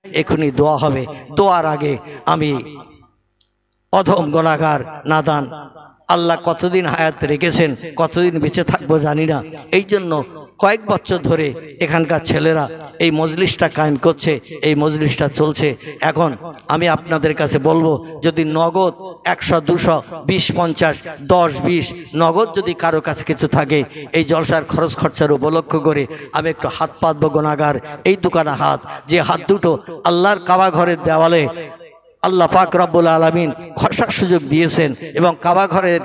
এখনই দোয়া হবে। দোয়ার আগে আমি অধম গুনাহগার নাদান, আল্লাহ কতদিন হায়াত রেখেছেন, কতদিন বেঁচে থাকবো জানি না। এই জন্য কয়েক বছর ধরে এখানকার ছেলেরা এই মজলিসটা কায়েম করছে, এই মজলিসটা চলছে। এখন আমি আপনাদের কাছে বলবো, যদি নগদ 100, 200, 20, 50, 10, 20 নগদ যদি কারো কাছে কিছু থাকে, এই জলসার খরচ খরচার উপলক্ষ করে আমি একটু হাত পাতবো গুনাহগার। এই দোকানে হাত, যে হাত দুটো আল্লাহর কাবা ঘরের দেওয়ালে আল্লাহ পাক রব্বুল আলামিন ঘষার সুযোগ দিয়েছেন, এবং কাবা ঘরের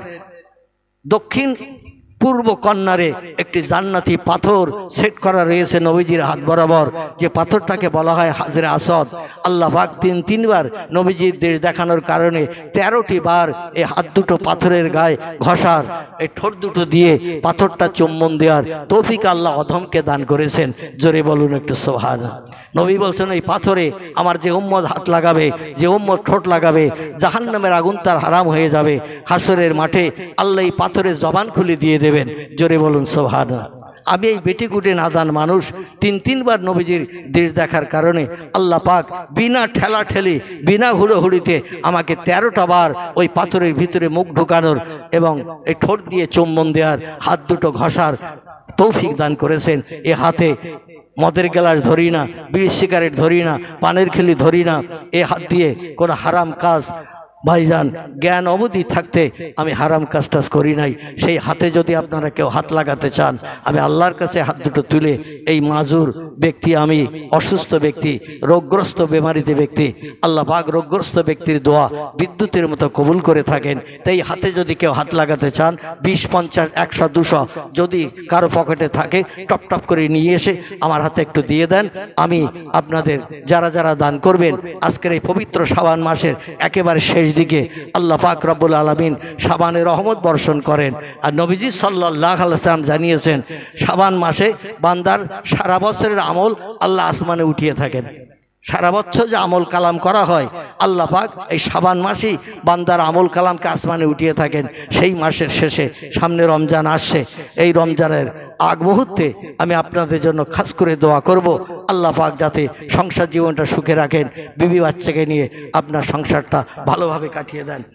দক্ষিণ পূর্ব কর্নারে একটি জান্নাতি পাথর সেট করা রয়েছে নবীজির হাত বরাবর, যে পাথরটাকে বলা হয় হাজরে আসদ। আল্লাহ পাক তিনবার নবীজির দেশ দেখানোর কারণে 13টি বার এই হাত দুটো পাথরের গায়ে ঘষার, এই ঠোঁট দুটো দিয়ে পাথরটা চুম্বন দেওয়ার তৌফিক আল্লাহ অধমকে দান করেছেন। জোরে বলুন একটু সুবহানাল্লাহ। নবী বলছেন, এই পাথরে আমার যে উম্মত হাত লাগাবে, যে উম্মত ঠোঁট লাগাবে, জাহান্নামের আগুন তার হারাম হয়ে যাবে। হাসরের মাঠে আল্লাহ এই পাথরের জবান খুলে দিয়ে দেবেন। জোরে বলুন সুবহানাল্লাহ। আমি এই বেটিকুটে নাদান মানুষ, তিনবার নবীজির দেশ দেখার কারণে আল্লাহ পাক বিনা ঠেলা ঠেলি, বিনা হুড়োহুড়িতে আমাকে 13টা বার ওই পাথরের ভিতরে মুখ ঢুকানোর এবং এই ঠোঁট দিয়ে চুম্বন দেওয়ার, হাত দুটো ঘষার তৌফিক দান করেছেন। এ হাতে মদের গ্লাস ধরি না, বিড়ি সিগারেট ধরি না, পানের খিলি ধরি না। এ হাত দিয়ে কোনো হারাম কাজ, ভাইজান জ্ঞান অবধি থাকতে আমি হারাম কাজ টাজ করি নাই। সেই হাতে যদি আপনারা কেউ হাত লাগাতে চান, আমি আল্লাহর কাছে হাত দুটো তুলে, এই মাজুর ব্যক্তি, আমি অসুস্থ ব্যক্তি, রোগগ্রস্ত বেমারিতে ব্যক্তি, আল্লাহ পাক রোগগ্রস্ত ব্যক্তির দোয়া বিদ্যুতের মতো কবুল করে থাকেন। তাই হাতে যদি কেউ হাত লাগাতে চান, 20, 50, 100, 200 যদি কারো পকেটে থাকে, টপ টপ করে নিয়ে এসে আমার হাতে একটু দিয়ে দেন। আমি আপনাদের যারা দান করবেন, আজকের এই পবিত্র শাবান মাসের একেবারে শেষ দিকে আল্লাহ পাক রব্বুল আলামিন শাবানের রহমত বর্ষণ করেন। আর নবীজি সাল্লাল্লাহু আলাইহি ওয়াসাল্লাম জানিয়েছেন, শাবান মাসে বান্দার সারা বছরের আমল আল্লাহ আসমানে উঠিয়ে থাকেন। সারা বছর যে আমল কালাম করা হয়, আল্লাহ পাক এই শাবান মাসেই বান্দার আমল কালামকে আসমানে উঠিয়ে থাকেন। সেই মাসের শেষে সামনে রমজান আসছে, এই রমজানের আগ মুহূর্তে আমি আপনাদের জন্য খাস করে দোয়া করব, আল্লাহ পাক যাতে সংসার জীবনটা সুখে রাখেন, বিবি বাচ্চাকে নিয়ে আপনার সংসারটা ভালোভাবে কাটিয়ে দেন।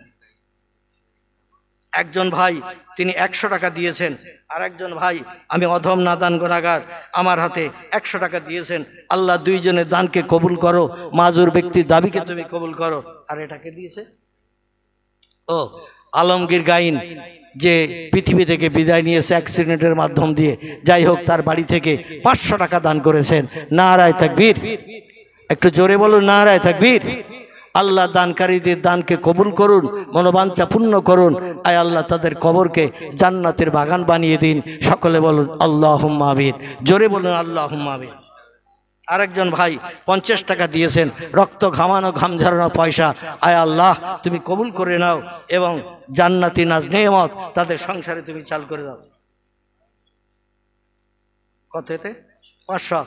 একজন ভাই তিনি 100 টাকা দিয়েছেন, আর একজন ভাই, আমি অধম নাদান গুনাহগার, আমার হাতে 100 টাকা দিয়েছেন। আল্লাহ দুইজনের দানকে কবুল করো, মাজুর ব্যক্তির দাবিকে তুমি কবুল করো। আর এটাকে দিয়েছে ও আলমগীর গাইন, যে পৃথিবী থেকে বিদায় নিয়েছে অ্যাক্সিডেন্টের মাধ্যম দিয়ে। যাই হোক, তার বাড়ি থেকে 500 টাকা দান করেছেন। নারায়ে তাকবীর, একটু জোরে বলুন নারায়ে তাকবীর। আল্লাহ দানকারীদের দানকে কবুল করুন, মনোবাঞ্ছা পূর্ণ করুন। আয় আল্লাহ তাদের কবরকে জান্নাতের বাগান বানিয়ে দিন। সকলে বলুন আল্লাহুম্মা আমিন। জোরে বলুন আল্লাহুম্মা আমিন। আরেকজন ভাই 50 টাকা দিয়েছেন, রক্ত ঘামানো, ঘাম ঝরানো পয়সা। আয় আল্লাহ তুমি কবুল করে নাও এবং জান্নাতি নাজ নেয়ামত তাদের সংসারে তুমি চাল করে দাও। কত এতে? 500।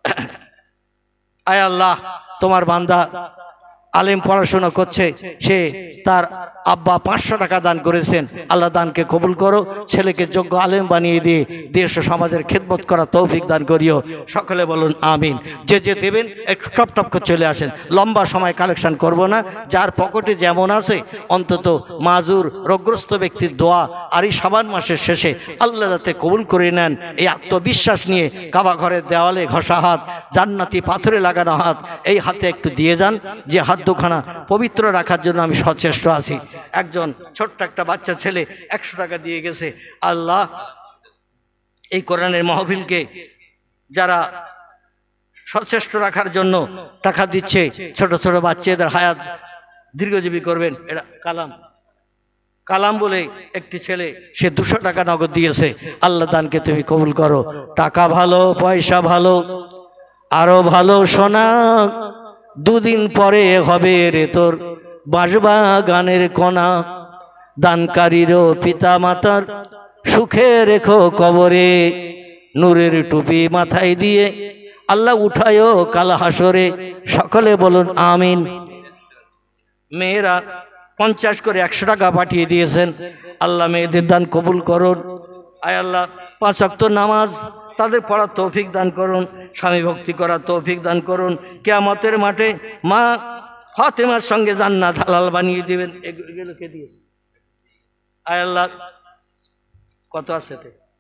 আয় আল্লাহ তোমার বান্দা আলেম পড়াশোনা করছে, সে তার আব্বা 500 টাকা দান করেছেন। আল্লাহ দানকে কবুল করো, ছেলেকে যোগ্য আলেম বানিয়ে দিয়ে দেশ ও সমাজের খেদমত করা তৌফিক দান করিও। সকলে বলুন আমিন। যে দেবেন একটু টপ টপ করে চলে আসেন, লম্বা সময় কালেকশন করব না। যার পকেটে যেমন আছে অন্তত মাজুর রোগগ্রস্ত ব্যক্তির দোয়া আর এই শাবান মাসের শেষে আল্লাহ যাতে কবুল করে নেন, এই আত্মবিশ্বাস নিয়ে কাবা ঘরের দেওয়ালে ঘষা হাত, জান্নাতি পাথরে লাগানো হাত, এই হাতে একটু দিয়ে যান। যে হাত দুখানা পবিত্র রাখার জন্য আমি সচেষ্ট আছি। একজন ছোট্ট একটা বাচ্চা ছেলে 100 টাকা দিয়ে গেছে। আল্লাহ এই কোরআনের মাহফিলকে যারা সচেষ্ট রাখার জন্য টাকা দিচ্ছে, ছোট ছোট বাচ্চাদের হায়াত দীর্ঘজীবী করবেন। এটা কালাম বলে একটি ছেলে, সে 200 টাকা নগদ দিয়েছে। আল্লাহ দানকে তুমি কবুল করো। টাকা ভালো, পয়সা ভালো, আরো ভালো সোনা, দুদিন পরে হবে রে তোর বাঁশবা গানের কোনা। দানকারীরও পিতা মাতার সুখে রেখো কবরে, নূরের টুপি মাথায় দিয়ে আল্লাহ উঠায়ও কাল হাসরে। সকলে বলুন আমিন। মেয়েরা 50 করে 100 টাকা পাঠিয়ে দিয়েছেন। আল্লাহ মেয়েদের দান কবুল করুন। আয় আল্লাহ 5 ওয়াক্ত নামাজ তাদের পড়ার তৌফিক দান করুন। স্বামী ভক্তি করার তৌফিক দান করুন। কিয়ামতের মাঠে মা ফাতেমার সঙ্গে জান্নাত হালাল বানিয়ে দিবেন। এগুলো কে দিয়েছে? আয় আল্লাহ, কত আছে?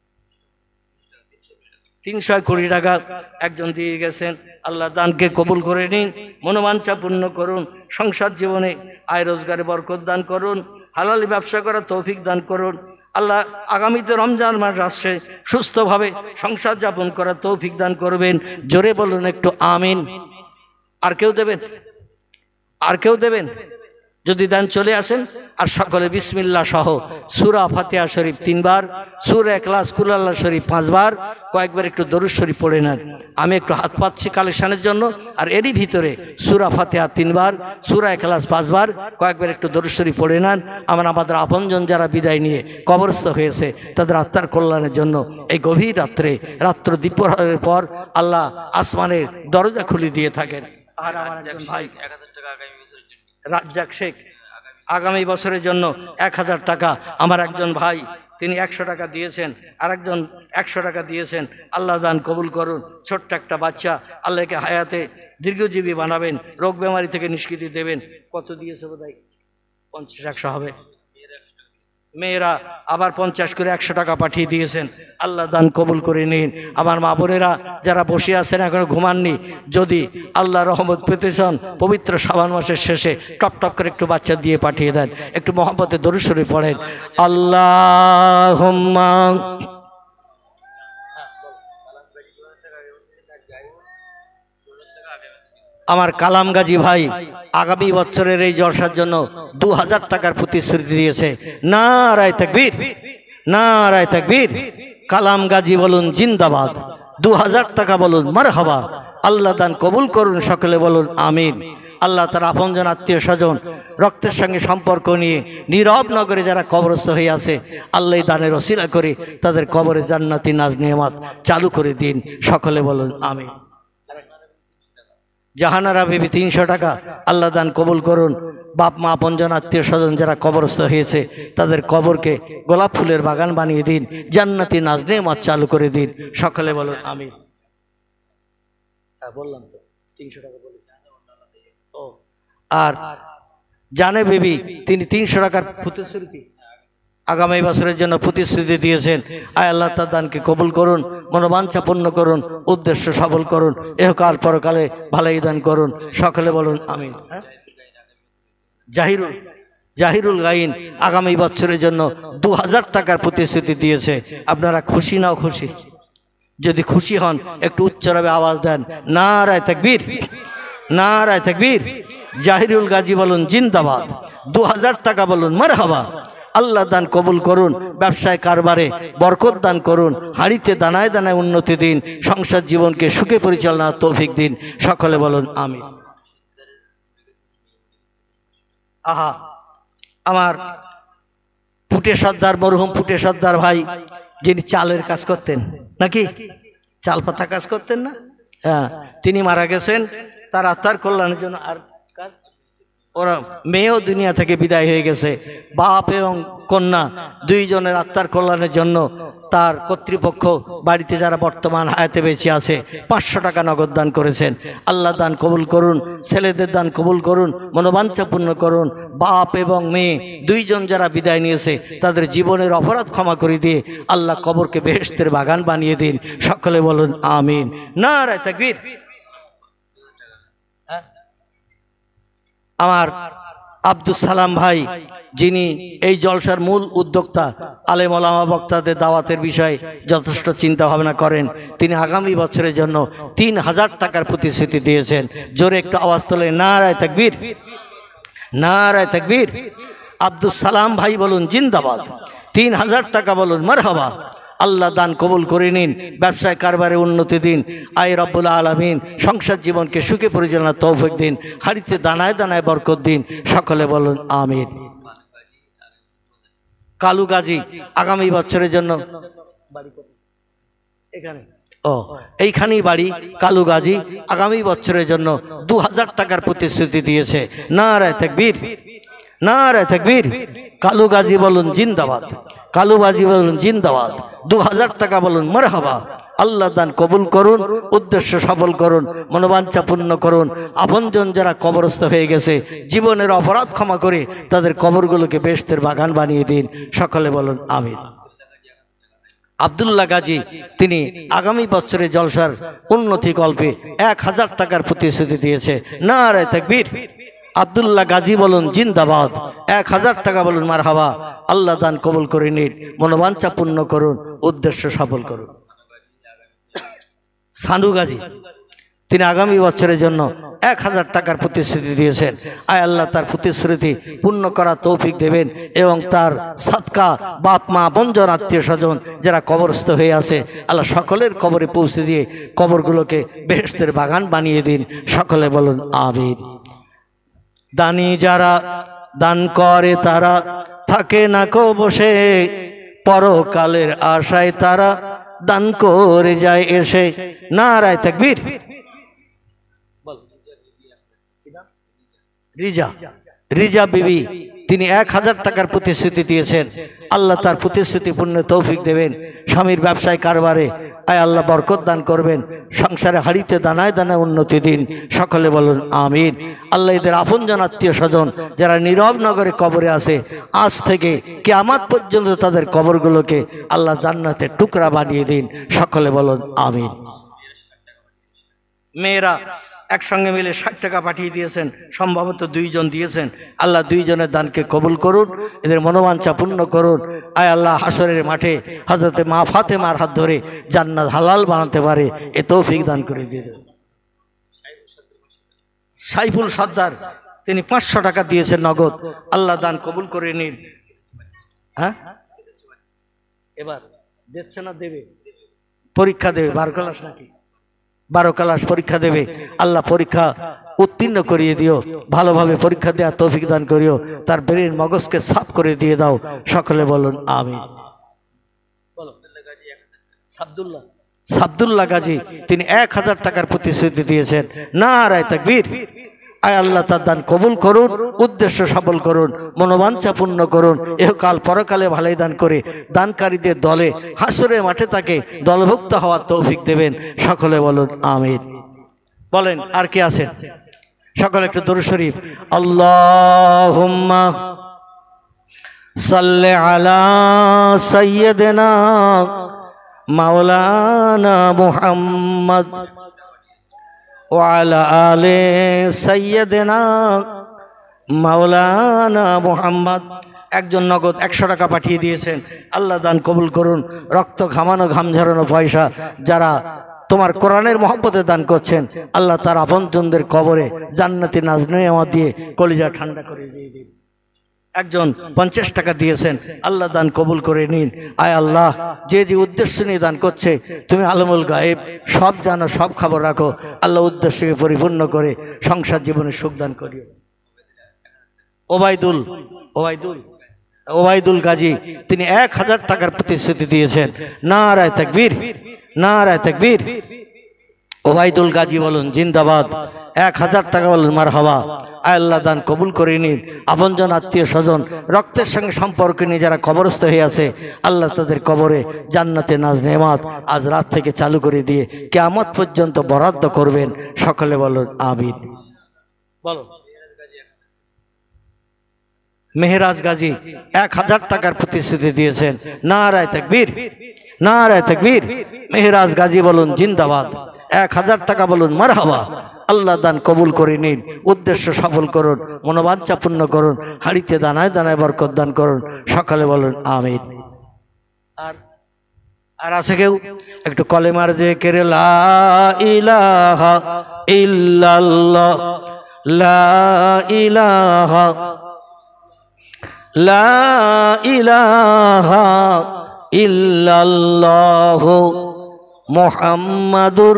320 টাকা একজন দিয়ে গেছেন। আল্লাহ দানকে কবুল করে নিন, মনোবাঞ্ছা পূর্ণ করুন, সংসার জীবনে আয় রোজগারে বরকত দান করুন, হালালি ব্যবসা করার তৌফিক দান করুন। আল্লাহ আগামীতে রমজান মাস আসছে, সুস্থভাবে সংসার যাপন করার তৌফিক দান করবেন। জোরে বলুন একটু আমিন। আর কেউ দেবেন? আর কেউ দেবেন? যদি দেন চলে আসেন। আর সকলে বিসমিল্লাহ সহ সূরা ফাতিহা শরীফ 3 বার, সূরা ইখলাস কুল আল্লাহ শরীফ 5 বার, কয়েকবার একটু দরুদ শরীফ পড়ে নেন। আমি একটু হাত পাচ্ছি কালেকশনের জন্য। আর এরই ভিতরে সূরা ফাতিহা 3 বার, সূরা ইখলাস 5 বার, কয়েকবার একটু দরুদ শরীফ পড়ে নেন। আমাদের আপনজন যারা বিদায় নিয়ে কবরস্থ হয়েছে তাদের আত্মার কল্যাণের জন্য এই গভীর রাত্র দ্বীপ্রহরের পর আল্লাহ আসমানের দরজা খুলে দিয়ে থাকেন। আর আমার একজন ভাই 1000 টাকা রাজ্জাক শেখ আগামী বছরের জন্য 1000 টাকা। আমার একজন ভাই তিনি 100 টাকা দিয়েছেন, আরেকজন 100 টাকা দিয়েছেন। আল্লাহ দান কবুল করুন। ছোট্ট একটা বাচ্চা, আল্লাহকে হায়াতে দীর্ঘজীবী বানাবেন, রোগ বেমারি থেকে নিষ্কৃতি দেবেন। কত দিয়েছে? বোধহয় 50-100 হবে। মেয়েরা আবার 50 করে 100 টাকা পাঠিয়ে দিয়েছেন। আল্লাহ দান কবুল করে নিন। আমার মা বোনেরা যারা বসে আছেন এখনো ঘুমাননি, যদি আল্লাহ রহমত পেতে চান পবিত্র শাবান মাসের শেষে টপ টপ করে একটু বাচ্চা দিয়ে পাঠিয়ে দেন। একটু মহব্বতে দরুদ শরীফ পড়েন। আল্লাহুম্মা আমার কালাম গাজী ভাই আগামী বছরের এই জলসার জন্য 2000 টাকার প্রতিশ্রুতি দিয়েছে। নারায়ে তাকবীর, নারায়ে তাকবীর। কালাম গাজী বলুন জিন্দাবাদ। 2000 টাকা বলুন মারহাবা। আল্লাহ দান কবুল করুন, সকলে বলুন আমিন। আল্লাহ তার আপনজন আত্মীয় স্বজন রক্তের সঙ্গে সম্পর্ক নিয়ে নীরব নগরে যারা কবরস্থ হয়ে আছে, আল্লাহ দানের ওসিলা করে তাদের কবরে জান্নাতি নাজ নেয়ামত চালু করে দিন, সকলে বলুন আমিন। জাহানারা বিবি 300 টাকা। আল্লাহ দান কবুল করুন। বাপ মা আপনজন আত্মীয় স্বজন যারা কবরস্থ হয়েছে তাদের কবরকে গোলাপ ফুলের বাগান বানিয়ে দিন, জান্নাতি নাজ নেয়ামত চালু করে দিন, সকলে বলুন আমিন। হ্যাঁ বললাম তো 300 টাকা বলেছি। ও আর জানে বিবি তিনি 300 টাকার প্রতিশ্রুতি আগামী বছরের জন্য প্রতিশ্রুতি দিয়েছেন। আয় আল্লাহ তার দানকে কবুল করুন, মনোবাঞ্ছা পূর্ণ করুন, উদ্দেশ্য সফল করুন, এহকাল পরকালে ভালাই দান করুন, সকলে বলুন আমিন। জাহিরুল গাইন আগামী বছরের জন্য 2000 টাকার প্রতিশ্রুতি দিয়েছে। আপনারা খুশি নাও খুশি? যদি খুশি হন একটু উচ্চভাবে আওয়াজ দেন, নারায়ে তাকবীর, নারায়ে তাকবীর। জাহিরুল গাজী বলুন জিন্দাবাদ। 2000 টাকা বলুন মারহাবা। আল্লাহ দান কবুল করুন, ব্যবসায় কারবারে বরকত দান করুন, হাড়িতে দানায় দানায় উন্নতি দিন, সংসার জীবনকে সুখে পরিচালনার তৌফিক দিন, সকলে বলুন আমিন। আহা আমার পুটে সর্দার, মরহুম পুটে সর্দার ভাই যিনি চালের কাজ করতেন, নাকি চাল পাতা কাজ করতেন না? হ্যাঁ, তিনি মারা গেছেন। তার আত্মার কল্যাণের জন্য আর ওরা মেয়েও দুনিয়া থেকে বিদায় হয়ে গেছে। বাপ এবং কন্যা দুইজনের আত্মার কল্যাণের জন্য তার কর্তৃপক্ষ বাড়িতে যারা বর্তমান হায়াতে বেঁচে আছে 500 টাকা নগদ দান করেছেন। আল্লাহ দান কবুল করুন, ছেলেদের দান কবুল করুন, মনোবাঞ্ছা পূর্ণ করুন। বাপ এবং মেয়ে দুইজন যারা বিদায় নিয়েছে তাদের জীবনের অপরাধ ক্ষমা করে দিয়ে আল্লাহ কবরকে বেহেশতের বাগান বানিয়ে দিন, সকলে বলুন আমিন। নারায়ে তাকবীর। আমার আব্দুল সালাম ভাই যিনি এই জলসার মূল উদ্যোক্তা, আলেম ওলামা বক্তাদের দাওয়াতের বিষয়ে যথেষ্ট চিন্তা ভাবনা করেন, তিনি আগামী বছরের জন্য 3000 টাকার প্রতিশ্রুতি দিয়েছেন। জোরে একটু আওয়াজ তোলে নারায়ে তাকবীর, নারায়ে তাকবীর। আব্দুল সালাম ভাই বলুন জিন্দাবাদ। 3000 টাকা বলুন মারহাবা। আল্লাহ দান কবুল করে নিন, ব্যবসায় কারবারে উন্নতি দিন, আয় রব্বুল আলামিন সংসার জীবনকে সুখে পরিচালনার তৌফিক দিন, হাড়িতে দানায় দানায় বরকত দিন, সকলে বলুন আমিন। কালু গাজী আগামী বছরের জন্য এখানে এইখানেই বাড়ি। কালু গাজী আগামী বছরের জন্য 2000 টাকার প্রতিশ্রুতি দিয়েছে। নারায়ে তাকবীর, নারায়ে তাকবীর। কালু গাজী বলুন জিন্দাবাদ, কালু গাজী বলুন জিন্দাবাদ। 2000 টাকা বলুন মারহাবা। আল্লাহ দান কবুল করুন, উদ্দেশ্য সফল করুন, মনোবাঞ্ছা পূর্ণ করুন। আপনজন যারা কবরস্থ হয়ে গেছে জীবনের অপরাধ ক্ষমা করে তাদের কবরগুলোকে বেহেশতের বাগান বানিয়ে দিন। সকলে বলুন আমিন। আব্দুল্লাহ গাজী তিনি আগামী বছরে জলসার উন্নতি কল্পে 1000 টাকার প্রতিশ্রুতি দিয়েছে। নারায়ে তাকবীর। আব্দুল্লাহ গাজী বলুন জিন্দাবাদ। 1000 টাকা বলুন মারহাবা। আল্লাহ দান কবুল করে নিন, মনোবাঞ্ছা পূর্ণ করুন, উদ্দেশ্য সফল করুন। সানু গাজী তিনি আগামী বছরের জন্য 1000 টাকার প্রতিশ্রুতি দিয়েছেন। আয় আল্লাহ তার প্রতিশ্রুতি পূর্ণ করার তৌফিক দেবেন এবং তার সাদকা বাপ মা বন্ধন আত্মীয় স্বজন যারা কবরস্থ হয়ে আছে আল্লাহ সকলের কবরে পৌঁছে দিয়ে কবরগুলোকে বেহেশতের বাগান বানিয়ে দিন। সকলে বলুন আমিন। দানি যারা দান করে তারা থাকে না কো বসে, পরকালের আশায় তারা দান করে যায় এসে। নারায়ে তাকবীর। রিজা বিবি তিনি 1000 টাকার প্রতিশ্রুতি দিয়েছেন। আল্লাহ তার প্রতিশ্রুতি পূর্ণ তৌফিক দেবেন। স্বামীর ব্যবসায় কারবারে আয় আল্লাহ বরকত দান করবেন, সংসারে হাড়িতে দানায় দানায় উন্নতি দিন। সকলে বলুন আমিন। আল্লাহ এদের আপনজন আত্মীয় স্বজন যারা নীরব নগরে কবরে আছে আজ থেকে কিয়ামত পর্যন্ত তাদের কবরগুলোকে আল্লাহ জান্নাতের টুকরা বানিয়ে দিন। সকলে বলুন আমিন। মেয়েরা একসঙ্গে মিলে 60 টাকা পাঠিয়ে দিয়েছেন, সম্ভবত 2 জন দিয়েছেন। আল্লাহ 2 জনের দানকে কবুল করুন, এদের মনোবাঞ্ছা পূর্ণ করুন। আয় আল্লাহ হাসরের মাঠে হযরতে মা ফাতেমার হাত ধরে জান্নাত হালাল বানাতে পারে এ তৌফিক দান করে দিয়ে দেন। সাইফুল সর্দার তিনি 500 টাকা দিয়েছেন নগদ। আল্লাহ দান কবুল করে নিন। হ্যাঁ এবার দিচ্ছে না দেবে, পরীক্ষা দেবে 12 ক্লাস নাকি 12 ক্লাস পরীক্ষা দেবে। আল্লাহ পরীক্ষা উত্তীর্ণ করিয়ে দিও, ভালোভাবে পরীক্ষা দেওয়ার তৌফিক দান করিও, তার ব্রেন মগজকে সাফ করে দিয়ে দাও। সকলে বলুন আমিন। সাবদুল্লাহ গাজী তিনি 1000 টাকার প্রতিশ্রুতি দিয়েছেন। নারায়ে তাকবীর। আয় আল্লাহ তার দান কবুল করুন, উদ্দেশ্য সফল করুন, মনোবাঞ্ছা পূর্ণ করুন, ইহকাল পরকালে ভালাই দান করে দানকারীদের দলে হাসরের মাঠে তাকে দলভুক্ত হওয়ার তৌফিক দেবেন। সকলে বলুন আমিন। বলেন আর কে আছেন? সকলে একটু দরুদ শরীফ। আল্লাহুম্মা সাল্লি আলা সাইয়্যিদিনা মাওলানা মুহাম্মদ ওয়ালা আলে সাইয়্যিদিনা মাওলানা মুহাম্মদ। একজন নগদ 100 টাকা পাঠিয়ে দিয়েছেন। আল্লাহ দান কবুল করুন। রক্ত ঘামানো ঘাম ঝরানো পয়সা যারা তোমার কোরআনের মহব্বতে দান করছেন আল্লাহ তার আপনজনদের কবরে জান্নাতি নাজনেমত দিয়ে কলিজা ঠান্ডা করে দিয়ে দিন। একজন 50 টাকা দিয়েছেন। আল্লাহ দান কবুল করে নিন। আয় আল্লাহ যে যে উদ্দেশ্য নিয়ে দান করছে তুমি আলমুল গায়েব, সব জানো, সব খবর রাখো। আল্লাহ উদ্দেশ্যকে পরিপূর্ণ করে সংসার জীবনে সুখ দান করিও। ওবায়দুল গাজী তিনি 1000 টাকার প্রতিশ্রুতি দিয়েছেন। নারায়ে তাকবীর, নারায়ে তাকবীর। ওবায়দুল গাজী বলুন জিন্দাবাদ। 1000 টাকা বলুন মারহাবা। আয় আল্লাহ দান কবুল করে নিন। আপনজন আত্মীয় স্বজন রক্তের সঙ্গে সম্পর্ক নিয়ে যারা কবরস্থ হয়ে আছে আল্লাহ তাদের কবরে জান্নাতে নাজ নেমাত আজ রাত থেকে চালু করে দিয়ে কিয়ামত পর্যন্ত বরাদ্দ করবেন। সকলে বলুন আমিন। বলো। মেহরাজ গাজী 1000 টাকার প্রতিশ্রুতি দিয়েছেন। নারায়ে তাকবীর, নারায়ে তাকবীর। মেহরাজ গাজী বলুন জিন্দাবাদ। 1000 টাকা বলুন মারহাবা। আল্লাহ দান কবুল করে নিন, উদ্দেশ্য সফল করুন, মনোবাঞ্ছা পূর্ণ করুন, হাড়িতে দানায় দানায় বরকত দান করুন। সকালে বলুন আমিন। আর আছে কেউ? একটু কলেমার জিকির লা ইলাহা ইল্লাল্লাহ, লা ইলাহা, লা ইলাহা ইল্লাল্লাহ মুহাম্মাদুর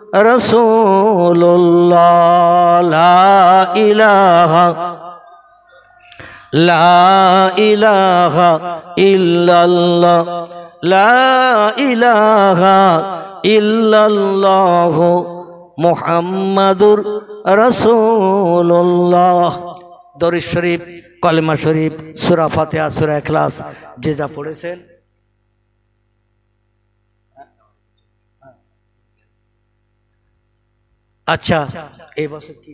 রাসূলুল্লাহ, লা ইলাহা, লা ইলাহা ইল্লাল্লাহ, লা ইলাহা ইল্লাল্লাহ মুহাম্মাদুর রাসূলুল্লাহ। দরুদ শরীফ, কলেমা শরীফ, সূরা ফাতিহা, সূরা ইখলাস যে যা পড়েছেন আচ্ছা, এবছর কি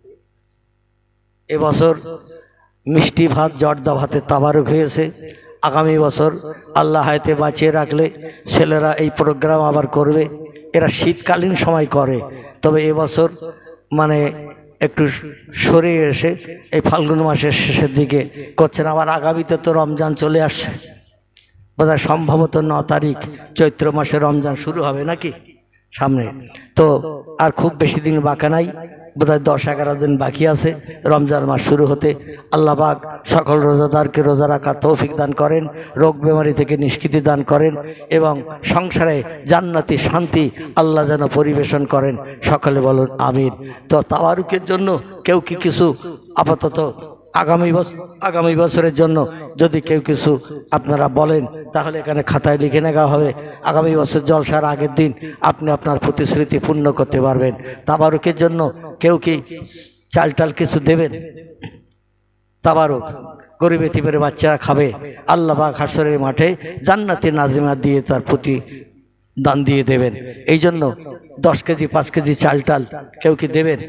এবছর মিষ্টি ভাত জর্দা ভাতের তাবারুক হয়েছে। আগামী বছর আল্লাহ হায়াতে বাঁচিয়ে রাখলে ছেলেরা এই প্রোগ্রাম আবার করবে। এরা শীতকালীন সময় করে, তবে এবছর মানে একটু সরে এসে এই ফাল্গুন মাসের শেষের দিকে করছেন। আবার আগামীতে তো রমজান চলে আসছে, বোধহয় সম্ভবত 9 তারিখ চৈত্র মাসে রমজান শুরু হবে নাকি সামনে। তো আর খুব বেশি দিন বাকি নাই, বোধহয় 10-11 দিন বাকি আছে রমজান মাস শুরু হতে। আল্লাহ পাক সকল রোজাদারকে রোজা রাখার তৌফিক দান করেন, রোগ বেমারি থেকে নিষ্কৃতি দান করেন এবং সংসারে জান্নাতি শান্তি আল্লাহ যেন পরিবেশন করেন। সকলে বলুন আমিন। তো তাবারুকের জন্য কেউ কি কিছু আপাতত আগামী বছরের জন্য যদি কেউ কিছু আপনারা বলেন তাহলে এখানে খাতায় লিখে নেওয়া হবে। আগামী বছর জলসার আগের দিন আপনি আপনার প্রতিশ্রুতি পূর্ণ করতে পারবেন। তাবারুকের জন্য কেউ কি চাল টাল কিছু দেবেন? তাবারুক গরিব এতিমের বাচ্চারা খাবে, আল্লাহ পাক হাসরের মাঠে জান্নাতি নাজিমা দিয়ে তার প্রতি দান দিয়ে দেবেন। এই জন্য 10 কেজি 5 কেজি চাল টাল কেউ কি দেবেন?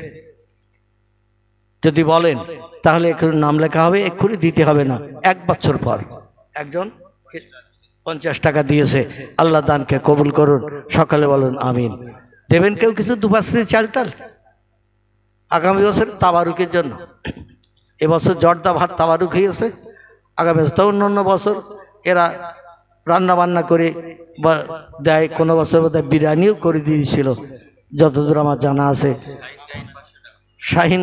যদি বলেন তাহলে একটু নাম লেখা হবে, এক্ষুনি দিতে হবে না, 1 বছর পর। একজন 50 টাকা দিয়েছে, আল্লাহ দানকে কবুল করুন। সকালে বলুন আমিন। দেবেন কেউ কিছু 2-5 কেজি চাল টাল আগামী বছর তাবারুকের জন্য? এবছর জর্দা ভাত তাবারুক হয়েছে, আগামী বছর তো অন্য বছর এরা রান্না বান্না করে বা দেয়, কোনো বছর বোধহয় বিরিয়ানিও করে দিয়েছিল যতদূর আমার জানা আছে। শাহিন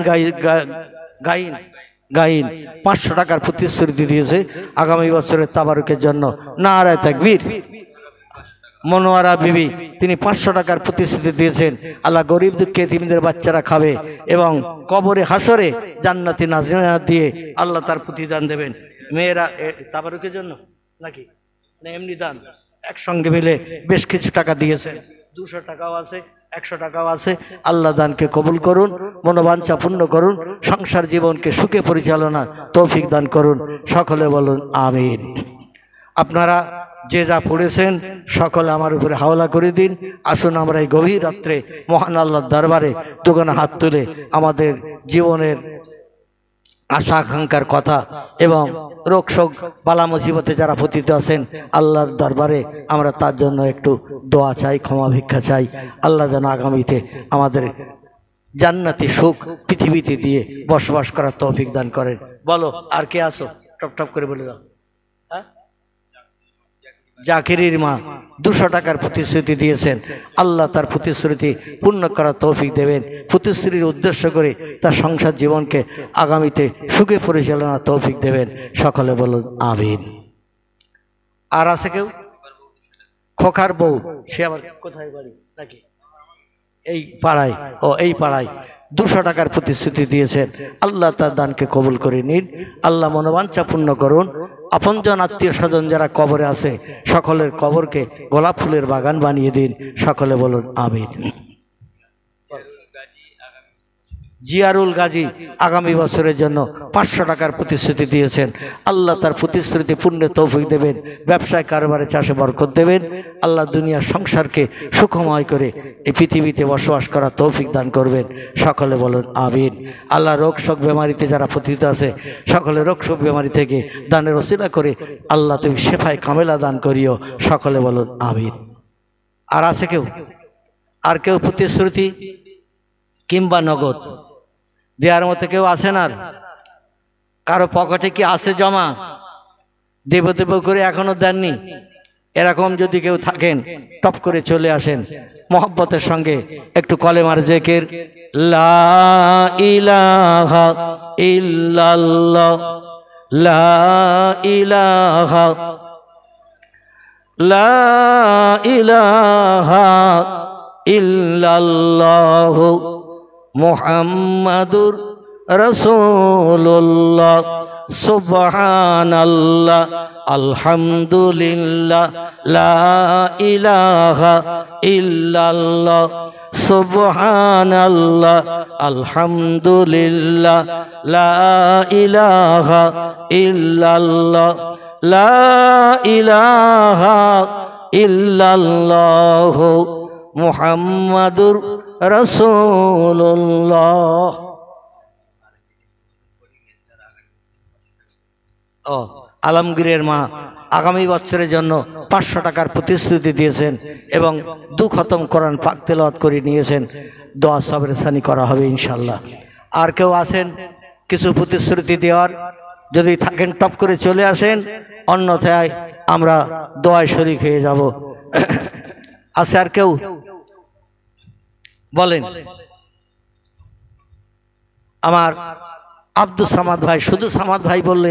গাইন 500 টাকার প্রতিশ্রুতি দিয়েছে আগামী বছরের তাবারুকের জন্য। নারায়ে তাকবীর। মনোয়ারা বিবি তিনি 500 টাকার প্রতিশ্রুতি দিয়েছেন, আল্লাহ গরিব দুঃখী এতিমদের বাচ্চারা খাবে এবং কবরে হাসরে জান্নাতি নাজিমা দিয়ে আল্লাহ তার প্রতিদান দেবেন। মেয়েরা তাবারুকের জন্য নাকি না এমনি দান একসঙ্গে মিলে বেশ কিছু টাকা দিয়েছেন, 200 টাকাও আছে, 100 টাকাও আছে। আল্লাহ দানকে কবুল করুন, মনোবাঞ্ছা পূর্ণ করুন, সংসার জীবনকে সুখে পরিচালনা তৌফিক দান করুন। সকলে বলুন আমিন। আপনারা যে যা পড়েছেন সকলে আমার উপরে হাওলা করে দিন। আসুন আমরা এই গভীর রাত্রে মহান আল্লাহর দরবারে দুগানা হাত তুলে আমাদের জীবনের আশা আকাঙ্ক্ষার কথা এবং রোগ শোক বালা মুসিবতে যারা পতিত আছেন আল্লাহর দরবারে আমরা তার জন্য একটু দোয়া চাই, ক্ষমা ভিক্ষা চাই। আল্লাহ যেন আগামীতে আমাদের জান্নাতি সুখ পৃথিবীতে দিয়ে বসবাস করার তৌফিক দান করেন। বলো আর কে আসো, টপ টপ করে বলে দাও। জাকিরের মা 200 টাকার প্রতিশ্রুতি দিয়েছেন, আল্লাহ তার প্রতিশ্রুতি পূর্ণ করার তৌফিক দেবেন। প্রতিশ্রুতির উদ্দেশ্য করে তার সংসার জীবনকে আগামীতে সুখে পরিচালনার তৌফিক দেবেন। সকলে বলুন আমিন। আর আছে কেউ? খোকার বউ, সে আবার কোথায় বাড়ি নাকি এই পাড়ায়? ও এই পাড়ায় 200 টাকার প্রতিশ্রুতি দিয়েছেন, আল্লাহ তার দানকে কবুল করে নিন। আল্লাহ মনোবাঞ্ছা পূর্ণ করুন। আপনজন আত্মীয় স্বজন যারা কবরে আছে সকলের কবরকে গোলাপ ফুলের বাগান বানিয়ে দিন। সকলে বলুন আমিন। জিয়ারুল গাজী আগামী বছরের জন্য 500 টাকার প্রতিশ্রুতি দিয়েছেন, আল্লাহ তার প্রতিশ্রুতি পূর্ণে তৌফিক দেবেন। ব্যবসায় কারবারে চাষে বরকত দেবেন। আল্লাহ দুনিয়ার সংসারকে সুখময় করে এই পৃথিবীতে বসবাস করা তৌফিক দান করবেন। সকলে বলুন আমিন। আল্লাহ রোগ শোক বেমারিতে যারা পতিত আছে সকলে রোগ শোক বেমারি থেকে দানের ওসিলা করে আল্লাহ তুমি শেফায়ে কামেলা দান করিও। সকলে বলুন আমিন। আর আছে কেউ? আর কেউ প্রতিশ্রুতি কিংবা নগদ দেওয়ার মতো কেউ আছেন? আর কারো পকেটে কি আছে জমা? দেব দেব করে এখনো দেননি, এরকম যদি কেউ থাকেন টপ করে চলে আসেন মহব্বতের সঙ্গে একটু কলেমার জিকির, লা ইলাহা ইল্লাল্লাহ, লা ইলাহা, লা ইলাহা ইল্লাল্লাহ মুহাম্মাদুর রাসূলুল্লাহ, সুবহানাল্লাহ, আলহামদুলিল্লাহ, লা ইলাহা ইল্লাল্লাহ, সুবহানাল্লাহ, আলহামদুলিল্লাহ, লা ইলাহা ইল্লাল্লাহ, লা ইলাহা ইল্লাল্লাহ মুহাম্মাদুর রাসূলুল্লাহ। ও আলমগীরের মা আগামী বছরের জন্য 500 টাকার প্রতিশ্রুতি দিয়েছেন এবং 2 খতম কোরআন পাক তেলাওয়াত করে নিয়েছেন। দোয়া সবরে সানি করা হবে ইনশাআল্লাহ। আর কেউ আছেন কিছু প্রতিশ্রুতি দেওয়ার? যদি থাকেন টপ করে চলে আসেন, অন্যথায় আমরা দোয়ায় শরীক হয়ে যাব। আছে আর কেউ? বলেন। আমার আব্দুল সামাদ ভাই, শুধু সামাদ ভাই বললে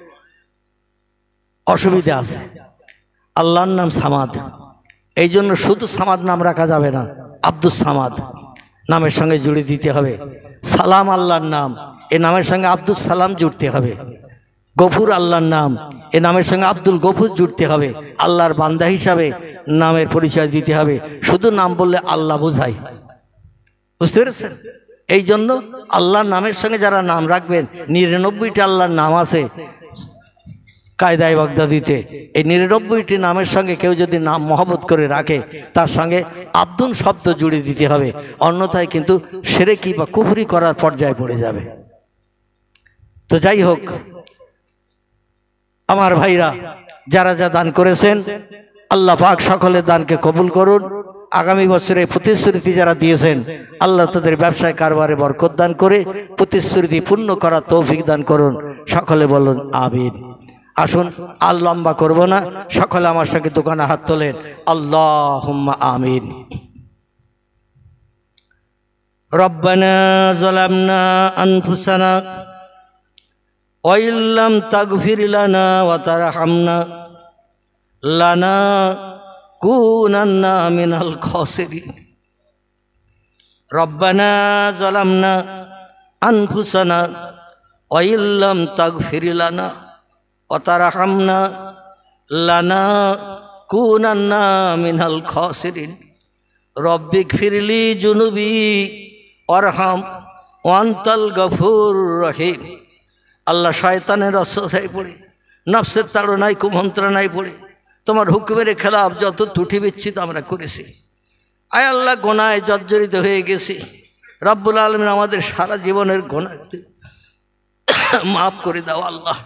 অসুবিধা আছে। আল্লাহর নাম সামাদ, এই জন্য শুধু সামাদ নাম রাখা যাবে না, আব্দুল সামাদ নামের সঙ্গে জুড়ে দিতে হবে। সালাম আল্লাহর নাম, এ নামের সঙ্গে আব্দুল সালাম জুড়তে হবে। গফুর আল্লাহর নাম, এ নামের সঙ্গে আব্দুল গফুর জুড়তে হবে। আল্লাহর বান্দা হিসাবে নামের পরিচয় দিতে হবে। শুধু নাম বললে আল্লাহ বোঝায়, বুঝতে পেরেছেন? এই জন্য আল্লাহর নামের সঙ্গে যারা নাম রাখবেন, 99টি আল্লাহর নাম আছে কায়দায় বাগদাদিতে। এই 99টি নামের সঙ্গে কেউ যদি নাম মহব্বত করে রাখে, তার সঙ্গে আব্দুল শব্দ জুড়ে দিতে হবে, অন্যথায় কিন্তু শিরকি বা কুফরি করার পর্যায়ে পড়ে যাবে। তো যাই হোক, আমার ভাইরা যারা যা দান করেছেন, আল্লাহ পাক সকলের দানকে কবুল করুন। আগামী বছরে প্রতিশ্রুতি যারা দিয়েছেন, আল্লাহ তাদের ব্যবসায় কারবারে বরকত দান করে প্রতিশ্রুতি পূর্ণ করার তৌফিক দান করুন। সকলে বলুন আমিন। আসুন আর লম্বা করব না, সকলে আমার সঙ্গে দোকানে হাত তোলেন, আল্লাহুম্মা আমিন। রব্বানা যালামনা আনফুসানা ওয়া ইল্লাম তাগফির লানা ওয়া তারহামনা লানাকুনান্না মিনাল খাসিরিন। রব্বানা যালামনা আনফুসানা ওয়া ইল্লাম তাগফির লানা ওয়া তারহামনা লানাকুনান্না মিনাল খাসিরিন। রব্বিগফিরলি যুনুবি ওয়ারহাম ওয়া আনতাল গফুরুর রহিম। আল্লাহ, শয়তানের অসহায় পড়ে, নফসের তাড়নায় কুমন্ত্রণায় পড়ে তোমার হুকুমের খেলাফ যত ত্রুটি বিচ্ছিত আমরা করেছি, আয় আল্লাহ গোনায় জর্জরিত হয়ে গেছি। রব্বুল আলামিন আমাদের সারা জীবনের গোনা মাফ করে দাও আল্লাহ।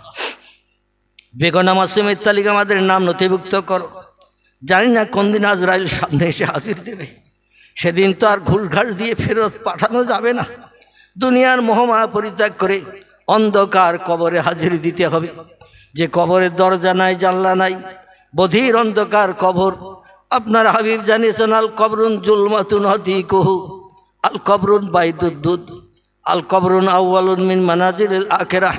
বেগুনা মাসুমের তালিকা আমাদের নাম নথিভুক্ত করো। জানি না কোন দিন আজরাইল সামনে এসে হাজির দেবে, সেদিন তো আর ঘুষঘাস দিয়ে ফেরত পাঠানো যাবে না। দুনিয়ার মোহমায়া পরিত্যাগ করে অন্ধকার কবরে হাজির দিতে হবে, যে কবরের দরজা নাই, জানলা নাই, বধির অন্ধকার কবর। আপনার হাবিব জানিয়েছেন, আল কবরুন জুলমাতুন হাদিকুহু আল কবরুন বাইদুদ্দুদ আল কবরুন আউয়ালুন মিন মানাজিলিল আখিরাহ।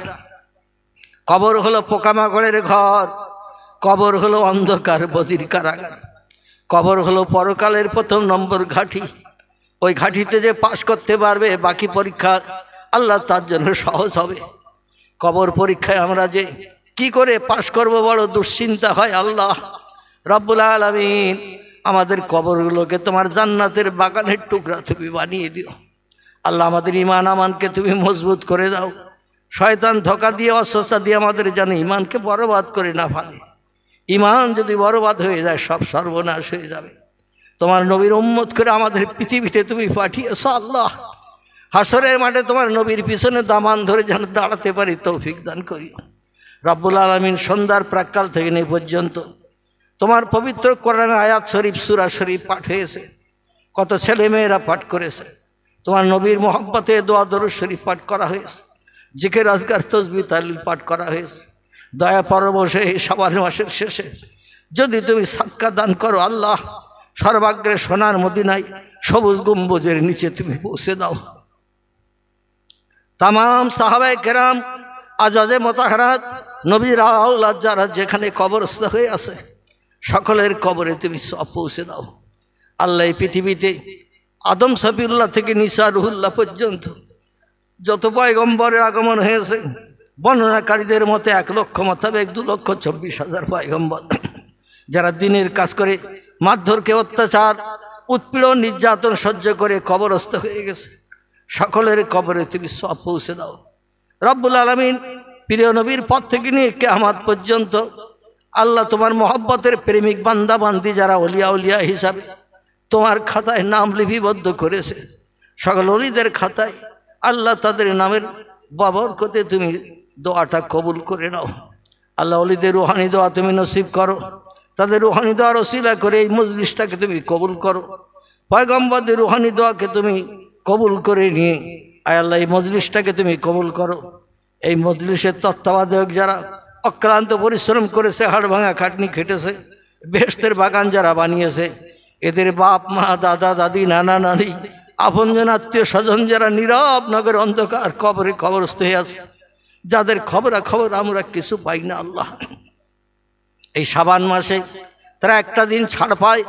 কবর হলো পোকামাকড়ের ঘর, কবর হলো অন্ধকার বধির কারাগার, কবর হলো পরকালের প্রথম নম্বর ঘাঁটি। ওই ঘাঁটিতে যে পাশ করতে পারবে, বাকি পরীক্ষা আল্লাহ তার জন্য সহজ হবে। কবর পরীক্ষায় আমরা যে কি করে পাশ করব বড় দুশ্চিন্তা হয়। আল্লাহ রব্বুল আলামিন আমাদের কবরগুলোকে তোমার জান্নাতের বাগানের টুকরা তুমি বানিয়ে দিও। আল্লাহ আমাদের ইমান আমানকে তুমি মজবুত করে দাও। শয়তান ধোঁকা দিয়ে, অস্বস্তা দিয়ে আমাদের যেন ইমানকে বরবাদ করে না ফেলে। ইমান যদি বরবাদ হয়ে যায়, সব সর্বনাশ হয়ে যাবে। তোমার নবীর উম্মত করে আমাদের পৃথিবীতে তুমি পাঠিয়েছ আল্লাহ। হাসরের মাঠে তোমার নবীর পিছনে দামান ধরে যেন দাঁড়াতে পারি, তৌফিক দান করিও রব্বুল আলামিন। সন্ধ্যার প্রাক্কাল থেকে নেই পর্যন্ত তোমার পবিত্র কোরআন আয়াত শরীফ, সূরা শরীফ পাঠ হয়েছে, কত ছেলে মেয়েরা পাঠ করেছে। তোমার নবীর মোহব্বতে দোয়া দরুদ শরীফ পাঠ করা হয়েছে, জিকির আজকার তসবিহ তাহলিল পাঠ করা হয়েছে। দয়া পরবশে এই শাবান মাসের শেষে যদি তুমি সাদকা দান করো আল্লাহ, সর্বাগ্রে সোনার মদিনায় সবুজ গম্বুজের নিচে তুমি পৌঁছে দাও। তামাম সাহাবায়ে কেরাম, আজাজে মোতাহারাত, নবীর আওলাদ যারা যেখানে কবরস্থ হয়ে আছে, সকলের কবরে তুমি সব পৌঁছে দাও আল্লাহ। এই পৃথিবীতে আদম সফিউল্লাহ থেকে নিসা রুহুল্লাহ পর্যন্ত যত পয়গম্বরের আগমন হয়েছে, বর্ণনাকারীদের মতে 1 লক্ষ মোতাবেক 2,24,000 পয়গম্বর, যারা দিনের কাজ করে মারধরকে অত্যাচার, উৎপীড়ন, নির্যাতন সহ্য করে কবরস্থ হয়ে গেছে, সকলের কবরে তুমি সব পৌঁছে দাও রব্বুল আলামিন। প্রিয় নবীর পথ থেকে নিয়ে কিয়ামত পর্যন্ত আল্লাহ তোমার মহব্বতের প্রেমিক বান্দা বান্দি যারা ওলিয়া উলিয়া হিসাবে তোমার খাতায় নাম লিপিবদ্ধ করেছে, সকল ওলিদের খাতায়। আল্লাহ তাদের নামের বাবরকতে তুমি দোয়াটা কবুল করে নাও। আল্লাহ ওলিদের রুহানি দোয়া তুমি নসিব করো, তাদের রুহানি দোয়ার ওসিলা করে এই মজলিসটাকে তুমি কবুল করো। পয়গম্বরদের রুহানি দোয়াকে তুমি কবুল করে নিয়ে আয় আল্লাহ এই মজলিসটাকে তুমি কবুল করো। এই মজলিসের তত্ত্বাবধায়ক যারা অক্লান্ত পরিশ্রম করেছে, হাড় ভাঙা খাটনি খেটেছে, বেহেশতের বাগান যারা বানিয়েছে, এদের বাপ মা দাদা দাদি নানা নানি আপনজন আত্মীয় স্বজন যারা নীরব নগর অন্ধকার কবরে কবরস্থ হয়ে আছে, যাদের খবরাখবর আমরা কিছু পাই না, আল্লাহ এই শাবান মাসে তারা একটা দিন ছাড় পায়,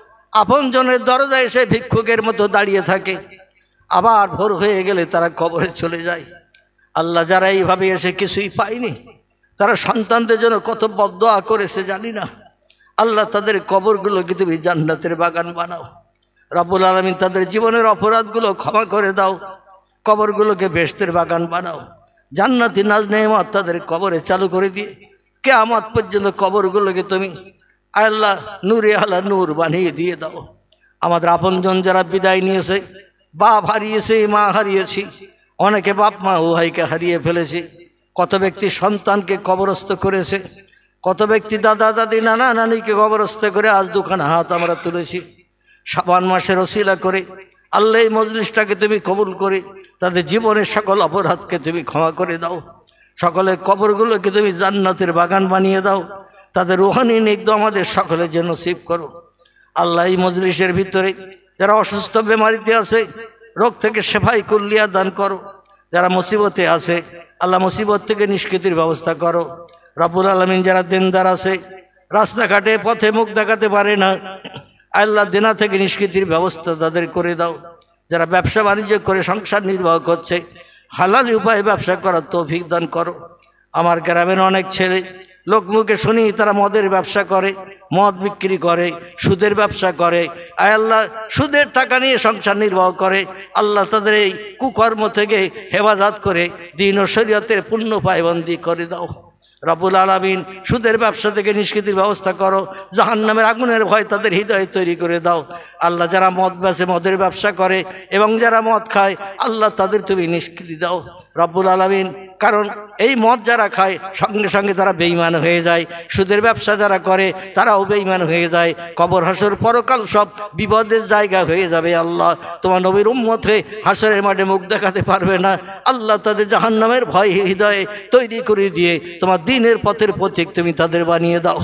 আপনজনের দরজায় এসে ভিক্ষুকের মতো দাঁড়িয়ে থাকে, আবার ভোর হয়ে গেলে তারা কবরে চলে যায়। আল্লাহ যারা এইভাবে এসে কিছুই পায়নি, তারা সন্তানদের জন্য কত বদদোয়া করেছে জানি না। আল্লাহ তাদের কবরগুলোকে তুমি জান্নাতের বাগান বানাও। রব্বুল আলামিন তাদের জীবনের অপরাধগুলো ক্ষমা করে দাও, কবরগুলোকে বেহেশতের বাগান বানাও। জান্নাতি নাজ নেয়ামত তাদের কবরে চালু করে দিয়ে কিয়ামত পর্যন্ত কবরগুলোকে তুমি আল্লাহ নূরে আলা নূর বানিয়ে দিয়ে দাও। আমাদের আপনজন যারা বিদায় নিয়েছে, বাপ হারিয়েছে, মা হারিয়েছি, অনেকে বাপ মা ও ভাইকে হারিয়ে ফেলেছে, কত ব্যক্তি সন্তানকে কবরস্থ করেছে, কত ব্যক্তি দাদা দাদি নানা নানিকে কবরস্থ করে আজ দুখানা হাত আমরা তুলেছি। শাবান মাসের ওসিলা করে আল্লাহ এই মজলিসটাকে তুমি কবুল করে তাদের জীবনের সকল অপরাধকে তুমি ক্ষমা করে দাও। সকলের কবরগুলোকে তুমি জান্নাতের বাগান বানিয়ে দাও। তাদের রুহানি নেকদো আমাদের সকলের জন্য নসিব করো। আল্লাহ এই মজলিসের ভিতরে যারা অসুস্থ বেমারিতে আছে, রোগ থেকে শেফাই কুল্লিয়া দান করো। যারা মুসিবতে আছে, আল্লাহ মুসিবত থেকে নিষ্কৃতির ব্যবস্থা করো। রব্বুল আলামিন যারা দেনদার আছে, রাস্তাঘাটে পথে মুখ দেখাতে পারে না, আল্লাহ দেনা থেকে নিষ্কৃতির ব্যবস্থা তাদের করে দাও। যারা ব্যবসা বাণিজ্য করে সংসার নির্বাহ করছে, হালালি উপায়ে ব্যবসা করার তৌফিক দান করো। আমার গ্রামের অনেক ছেলে লোক মুখে শুনি তারা মদের ব্যবসা করে, মদ বিক্রি করে, সুদের ব্যবসা করে, আল্লাহ সুদের টাকা নিয়ে সংসার নির্বাহ করে। আল্লাহ তাদের এই কুকর্ম থেকে হেফাজত করে দ্বীন ও শরীয়তের পূর্ণ পায়বন্দি করে দাও। রব্বুল আলামিন সুদের ব্যবসা থেকে নিষ্কৃতির ব্যবস্থা করো। জাহান্নামের আগুনের ভয় তাদের হৃদয়ে তৈরি করে দাও। আল্লাহ যারা মদ বেচে, মদের ব্যবসা করে এবং যারা মদ খায়, আল্লাহ তাদের তুমি নিষ্কৃতি দাও রব্বুল আলামিন। কারণ এই মদ যারা খায় সঙ্গে সঙ্গে তারা বেঈমান হয়ে যায়, সুদের ব্যবসা যারা করে তারাও বেঈমান হয়ে যায়। কবর হাসর পরকাল সব বিপদের জায়গা হয়ে যাবে। আল্লাহ তোমার নবীর উম্মত হয়ে হাসরের মাঠে মুখ দেখাতে পারবে না। আল্লাহ তাদের জাহান্নামের ভয় হৃদয়ে তৈরি করে দিয়ে তোমার দ্বীনের পথের পথিক তুমি তাদের বানিয়ে দাও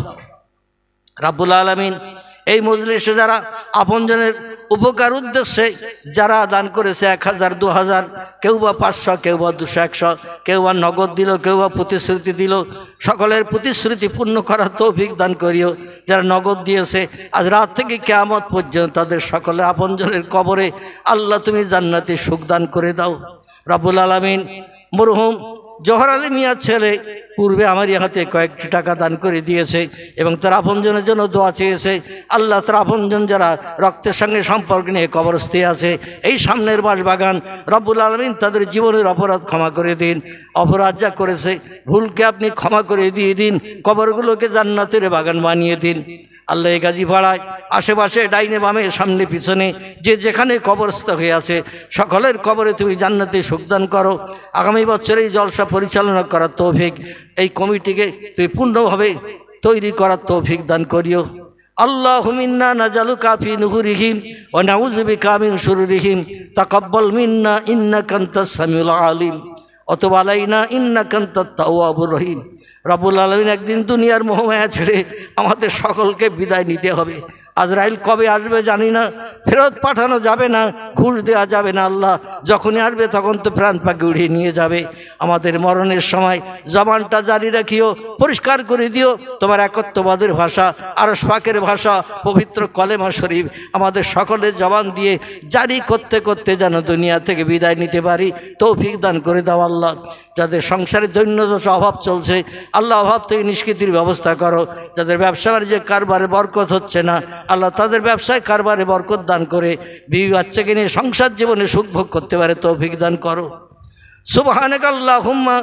রব্বুল আলামিন। এই মজলিসে যারা আপনজনের উপকার উদ্দেশ্যে যারা দান করেছে 1000 2000, কেউ বা 500, কেউ বা 200 100, কেউ বা নগদ দিল, কেউ বা প্রতিশ্রুতি দিল, সকলের প্রতিশ্রুতি পূর্ণ করার তৌফিক দান করিও। যারা নগদ দিয়েছে আজ রাত থেকে কিয়ামত পর্যন্ত তাদের সকলের আপনজনের কবরে আল্লাহ তুমি জান্নাতে সুখ দান করে দাও রব্বুল আলামিন। মরহুম জোহর আলী মিয়ার ছেলে পূর্বে আমার হাতে কয়েকটি টাকা দান করে দিয়েছে এবং তার আপনজনের জন্য দোয়া চেয়েছে। আল্লাহ তার আপনজন যারা রক্তের সঙ্গে সম্পর্ক নিয়ে কবরস্থ আছে এই সামনের বাসবাগান, রব্বুল আলামিন তাদের জীবনের অপরাধ ক্ষমা করে দিন। অপরাধ যা করেছে ভুলকে আপনি ক্ষমা করে দিয়ে দিন, কবরগুলোকে জান্নাতের বাগান বানিয়ে দিন। আল্লাহ এই গাজী পাড়ায় আশেপাশে ডাইনে বামে সামনে পিছনে যে যেখানে কবরস্থ হয়ে আছে সকলের কবরে তুমি জান্নাতে সুখদান করো। আগামী বছর এই জলসা পরিচালনা করার তৌফিক এই কমিটিকে তুমি পূর্ণভাবে তৈরি করার তৌফিক দান করিও। আল্লাহুম্মা ইন্না নাজালুকা ফি নুহুরিহিম ওয়া নাউযু বিকা মিন শুরুরিহিম তাকাব্বাল মিন্না ইন্নাকা আনতাস সামিউল আলিম ওয়া তুব আলাইনা ইন্নাকা আনতাত তাওয়াবুর রহিম। রব্বুল আলামিন একদিন দুনিয়ার মোহমায়া ছেড়ে আমাদের সকলকে বিদায় নিতে হবে। আজরাইল কবে আসবে জানি না, ফেরত পাঠানো যাবে না, ঘুষ দেওয়া যাবে না। আল্লাহ যখনই আসবে তখন তো প্রাণ পাখি উড়িয়ে নিয়ে যাবে। আমাদের মরণের সময় জবানটা জারি রাখিও, পরিষ্কার করে দিও তোমার একত্ববাদের ভাষা, আরশ পাকের ভাষা, পবিত্র কলেমা শরীফ আমাদের সকলের জবান দিয়ে জারি করতে করতে যেন দুনিয়া থেকে বিদায় নিতে পারি তৌফিক দান করে দাও আল্লাহ। যাদের সংসারে দৈন্যদশা অভাব চলছে আল্লাহ অভাব থেকে নিষ্কৃতির ব্যবস্থা করো। যাদের ব্যবসা বাণিজ্যে কারবারে বরকত হচ্ছে না আল্লাহ তাদের ব্যবসায় কারবারে বরকত দান করে বিবি বাচ্চাকে নিয়ে সংসার জীবনে সুখ ভোগ করতে পারে তৌফিক দান করো। সুবহানাকা আল্লাহুম্মা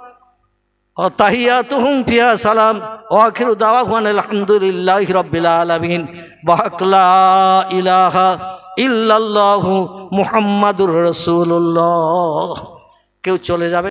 ওয়া তাহিয়াতুহুম ফিহা সালাম ওয়া আখিরু দাওয়াহুম আলহামদুলিল্লাহি রাব্বিল আলামিন। বহক লা ইলাহা ইল্লাল্লাহু মুহাম্মাদুর রাসূলুল্লাহ। কেউ চলে যাবে।